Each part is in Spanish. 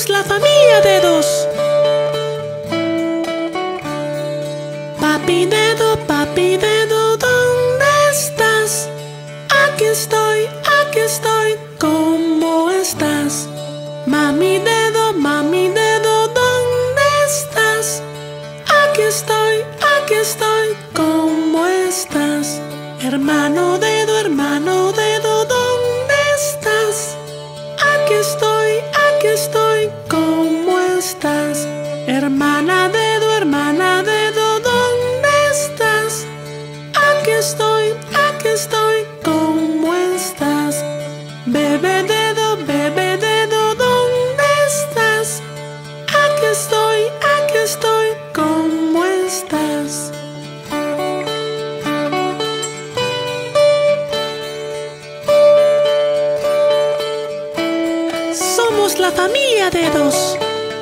Somos la familia de dos. Papi dedo, ¿dónde estás? Aquí estoy, ¿cómo estás? Mami dedo, ¿dónde estás? Aquí estoy, ¿cómo estás? Hermano dedo, ¿dónde estás? Aquí estoy, ¿cómo estás? Hermana dedo, ¿dónde estás? Aquí estoy, ¿cómo estás? Bebé dedo, ¿dónde estás? Aquí estoy, ¿cómo estás? Somos la familia de dos.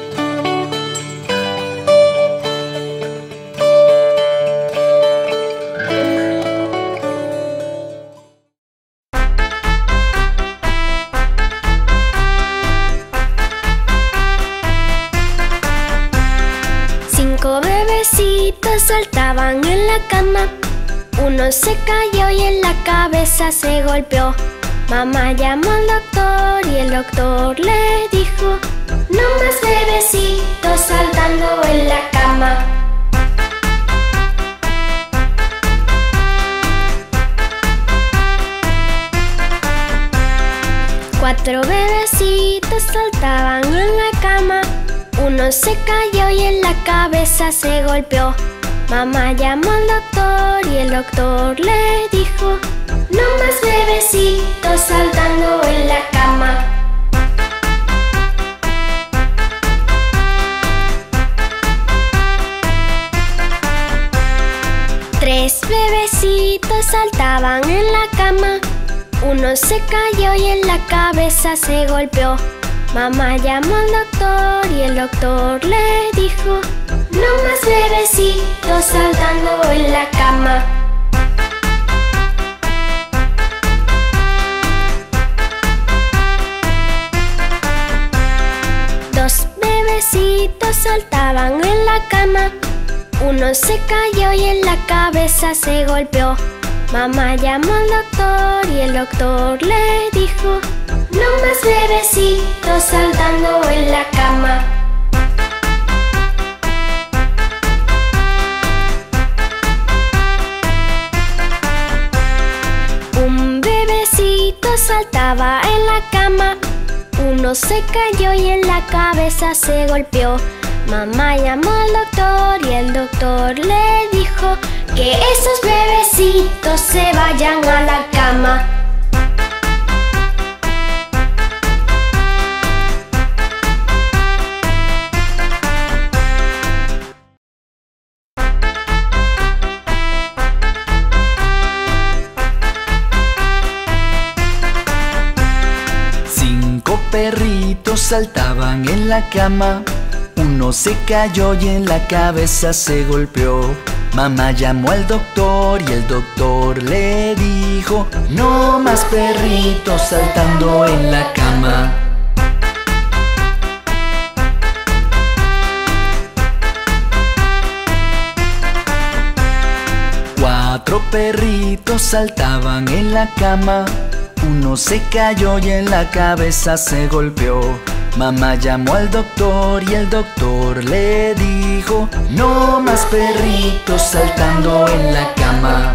Cinco bebecitos saltaban en la cama. Uno se cayó y en la cabeza se golpeó. Mamá llamó al doctor y el doctor le dijo: no más bebecitos saltando en la cama. Cuatro bebecitos saltaban en la cama. Uno se cayó y en la cabeza se golpeó. Mamá llamó al doctor y el doctor le dijo: no más bebecitos saltando en la cama. Tres bebecitos saltaban en la cama. Uno se cayó y en la cabeza se golpeó. Mamá llamó al doctor y el doctor le dijo: no más bebecitos saltando en la cama. Dos bebecitos saltaban en la cama. Uno se cayó y en la cabeza se golpeó. Mamá llamó al doctor y el doctor le dijo: no más bebecitos saltando en la cama. Un bebecito saltaba en la cama. Uno se cayó y en la cabeza se golpeó. Mamá llamó al doctor y el doctor le dijo: que esos bebecitos se vayan a la cama. Cinco perritos saltaban en la cama. Uno se cayó y en la cabeza se golpeó. Mamá llamó al doctor y el doctor le dijo: no más perritos saltando en la cama. Cuatro perritos saltaban en la cama. Uno se cayó y en la cabeza se golpeó. Mamá llamó al doctor y el doctor le dijo: no más perritos saltando en la cama.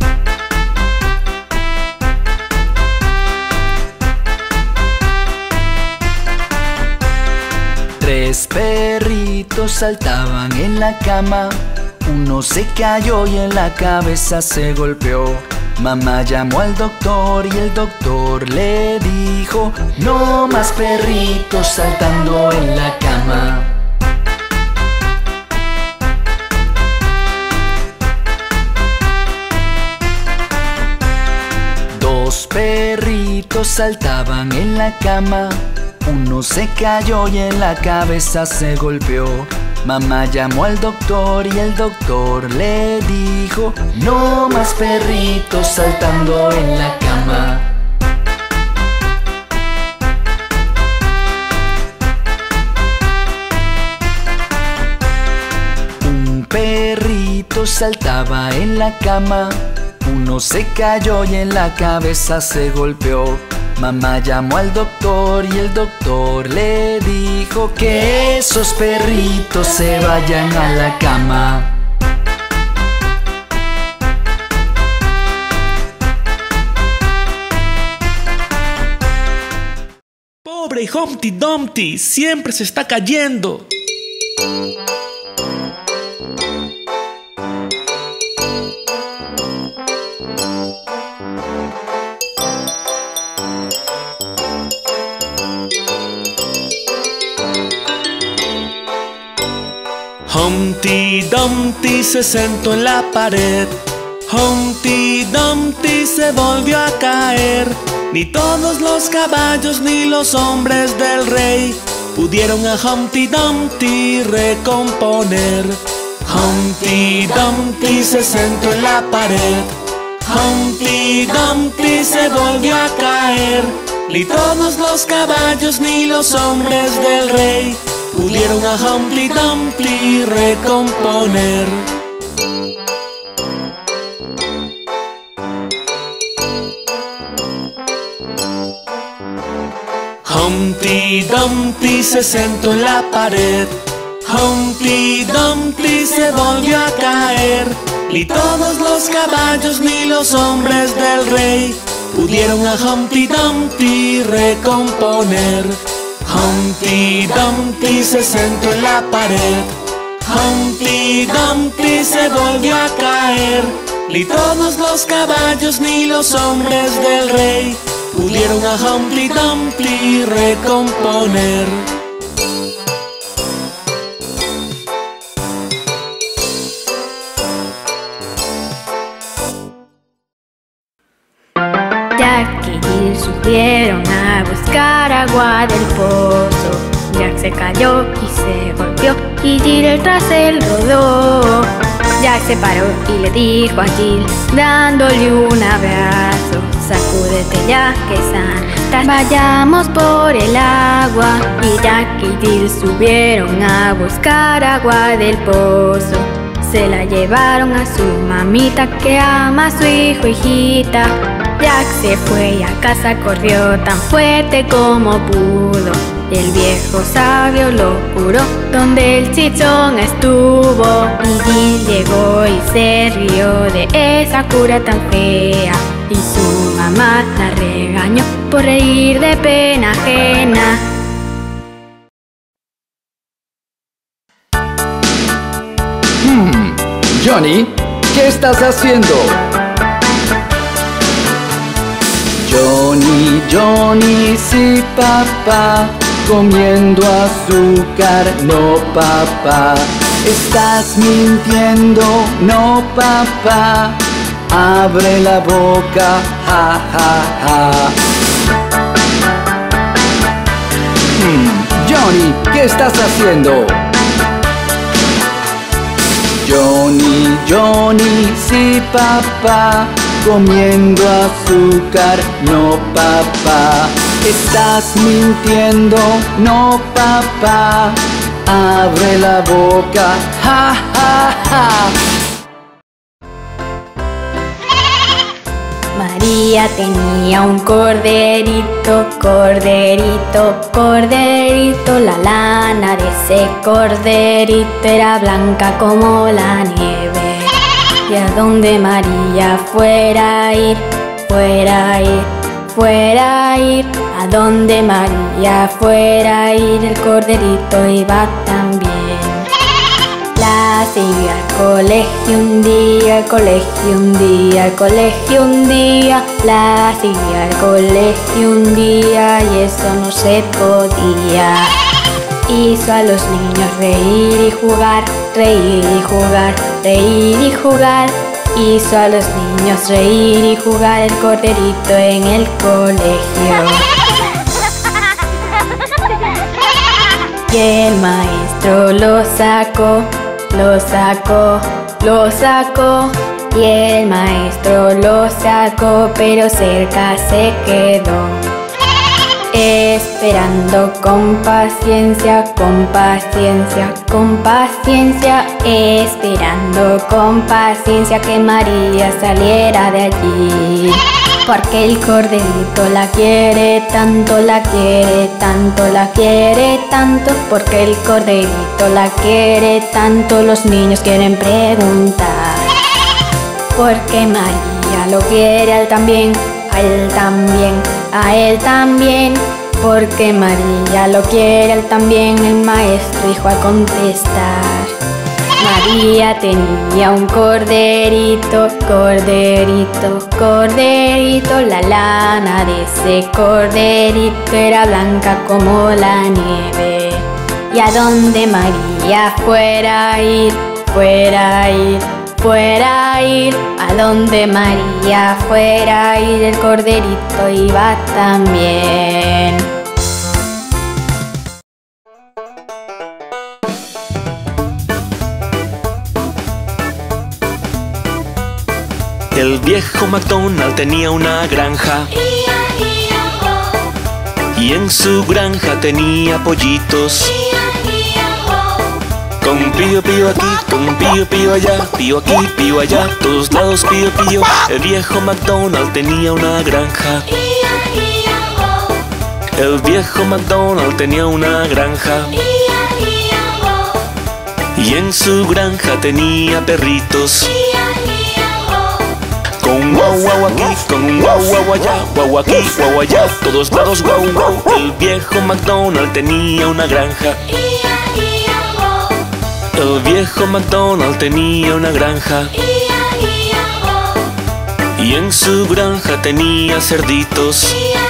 Tres perritos saltaban en la cama. Uno se cayó y en la cabeza se golpeó. Mamá llamó al doctor y el doctor le dijo: no más perritos saltando en la cama. Dos perritos saltaban en la cama. Uno se cayó y en la cabeza se golpeó. Mamá llamó al doctor y el doctor le dijo: no más perritos saltando en la cama. saltaba en la cama. Uno se cayó y en la cabeza se golpeó. Mamá llamó al doctor y el doctor le dijo que esos perritos se vayan a la cama. Pobre Humpty Dumpty, siempre se está cayendo. Humpty Dumpty se sentó en la pared. Humpty Dumpty se volvió a caer. Ni todos los caballos ni los hombres del rey pudieron a Humpty Dumpty recomponer. Humpty Dumpty se sentó en la pared. Humpty Dumpty se volvió a caer. Ni todos los caballos ni los hombres del rey pudieron a Humpty Dumpty recomponer. Humpty Dumpty se sentó en la pared. Humpty Dumpty se volvió a caer. Ni todos los caballos ni los hombres del rey pudieron a Humpty Dumpty recomponer. Humpty Dumpty se sentó en la pared. Humpty Dumpty se volvió a caer. Ni todos los caballos ni los hombres del rey pudieron a Humpty Dumpty recomponer. Jack y Jill subieron a buscar agua del pozo. Jack se cayó y se golpeó y Jill tras él rodó. Jack se paró y le dijo a Jill, dándole un abrazo: sacúdete ya que sana estás, vayamos por el agua. Y Jack y Jill subieron a buscar agua del pozo. Se la llevaron a su mamita que ama a su hijo, hijita. Jack se fue y a casa corrió tan fuerte como pudo. Y el viejo sabio lo curó donde el chichón estuvo. Y Jill llegó y se rió de esa cura tan fea. Y su mamá la regañó por reír de pena ajena. Johnny, ¿qué estás haciendo? Johnny, Johnny, sí papá, comiendo azúcar, no papá. Estás mintiendo, no papá, abre la boca, ja ja ja. Johnny, ¿qué estás haciendo? Johnny, Johnny, sí papá, comiendo azúcar, no papá. Estás mintiendo, no papá, abre la boca, ja ja ja. María tenía un corderito, corderito, corderito. La lana de ese corderito era blanca como la nieve. Y a donde María fuera a ir, fuera a ir, fuera a ir, a donde María fuera a ir, el corderito iba también. La siguió al colegio un día, al colegio un día, al colegio un día. La siguió al colegio un día y eso no se podía. Hizo a los niños reír y jugar, reír y jugar, reír y jugar. Hizo a los niños reír y jugar el corderito en el colegio. Y el maestro lo sacó, lo sacó, lo sacó. Y el maestro lo sacó, pero cerca se quedó. esperando con paciencia, con paciencia, con paciencia, esperando con paciencia que María saliera de allí. Porque el corderito la quiere tanto, la quiere tanto, la quiere tanto. Porque el corderito la quiere tanto, los niños quieren preguntar. Porque María lo quiere a él también, a él también, a él también. Porque María lo quiere a él también, el maestro dijo al contestar. María tenía un corderito, corderito, corderito. La lana de ese corderito era blanca como la nieve. Y a donde María fuera a ir, fuera a ir, fuera a ir, a donde María fuera a ir, el corderito iba también. El viejo McDonald tenía una granja y en su granja tenía pollitos. Con pío pío aquí, con pío pío allá, pío aquí, pío allá, todos lados pío pío. El viejo McDonald tenía una granja. El viejo McDonald tenía una granja y en su granja tenía perritos. Con un guau guau aquí, con un guau guau allá, guau aquí, guau allá, todos lados guau guau. El viejo McDonald tenía una granja. El viejo McDonald tenía una granja y en su granja tenía cerditos.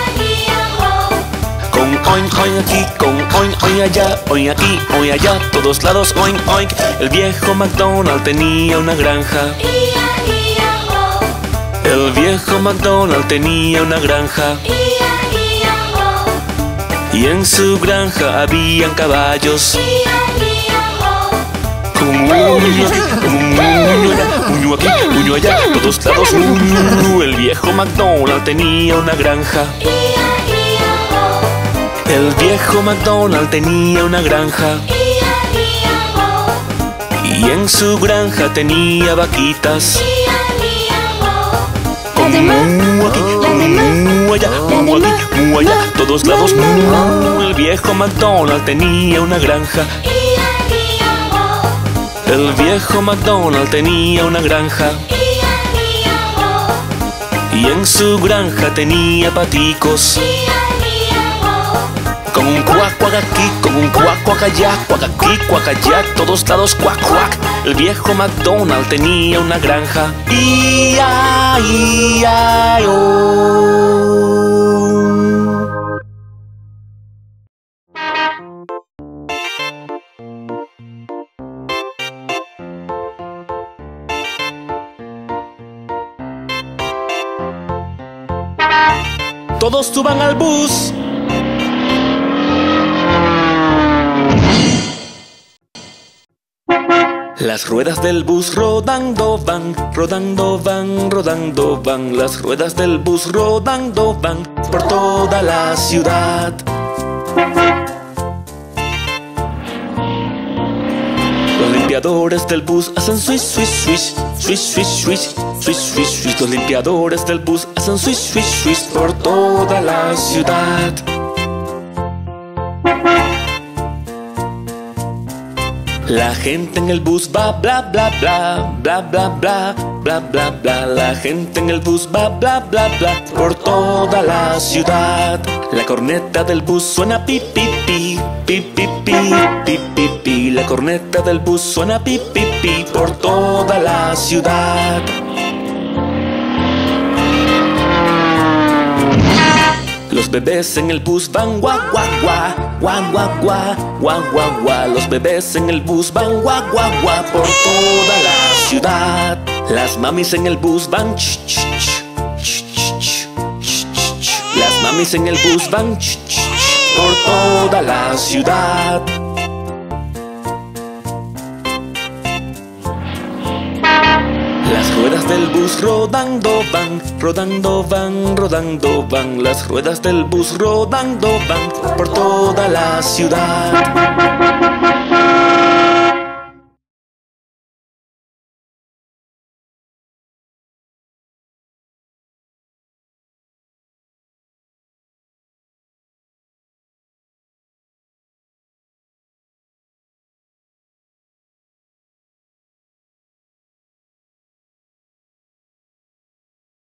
Con oink oink aquí, con oink oink allá, oink aquí, oink allá, todos lados oink oink. El viejo McDonald tenía una granja. El viejo McDonald tenía una granja y en su granja habían caballos. Con un uño aquí, con un uño allá, uño aquí, uño allá, todos lados uño. El viejo McDonald tenía una granja. El viejo McDonald tenía una granja y en su granja tenía vaquitas. Mu aquí, mu allá, mu aquí, mu allá, todos lados mu. El viejo McDonald tenía una granja. El viejo McDonald tenía una granja y en su granja tenía paticos. Con un cuac cuac aquí, con un cuac cuac allá, cuac aquí, cuac allá, todos lados cuac cuac. El viejo McDonald tenía una granja. I-A-I-A-O. Todos suban al bus. Las ruedas del bus rodando van, rodando van, rodando van. Las ruedas del bus rodando van por toda la ciudad. Los limpiadores del bus hacen swish, swish, swish, swish, swish, swish, swish, swish, swish. Los limpiadores del bus hacen swish, swish, swish por toda la ciudad. La gente en el bus va bla bla bla, bla bla bla, bla bla bla. La gente en el bus va bla bla bla por toda la ciudad. La corneta del bus suena pi pi pi, pi pi pi, pi pi pi. La corneta del bus suena pi pi pi por toda la ciudad. Los bebés en el bus van guau guau guau, guau guau guau, guau guau guau. Los bebés en el bus van guau guau guau por toda la ciudad. Las mamis en el bus van ch ch ch, ch ch ch, ch ch ch. Las mamis en el bus van ch ch ch por toda la ciudad. Las ruedas del bus rodando van, rodando van, rodando van. Las ruedas del bus rodando van por toda la ciudad.